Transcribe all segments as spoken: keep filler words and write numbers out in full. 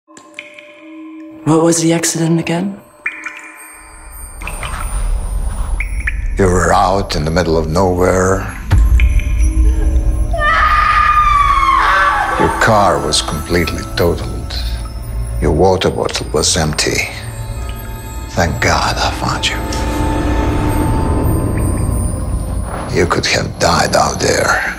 What was the accident again? You were out in the middle of nowhere. Your car was completely totaled. Your water bottle was empty. Thank God I found you. You could have died out there.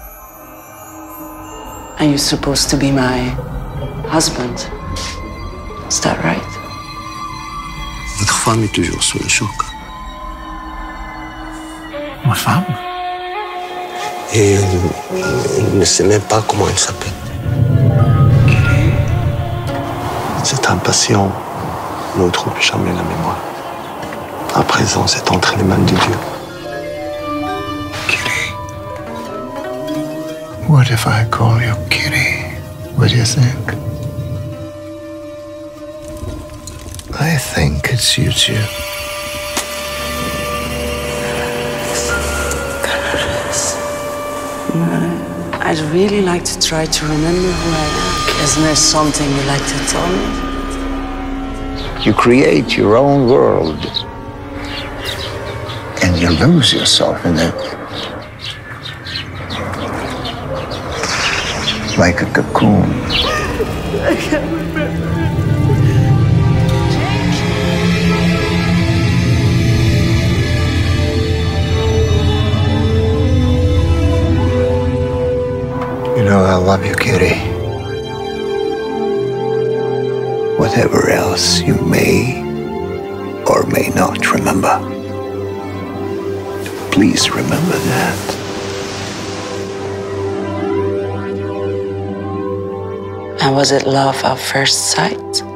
And you're supposed to be my husband. Is that right? Votre femme est toujours sous le choc. Ma femme? Et elle, elle ne sait même pas comment elle s'appelle. C'est un patient ne retrouve jamais la mémoire. À présent, c'est entre les mains de Dieu. Kitty. What if I call you Kitty? What do you think? I think it suits you. I'd really like to try to remember who I am. Isn't there something you'd like to tell me? You create your own world. And you lose yourself in it. Like a cocoon. I can't remember. You know I love you, Kitty. Whatever else you may or may not remember, please remember that. And was it love at first sight?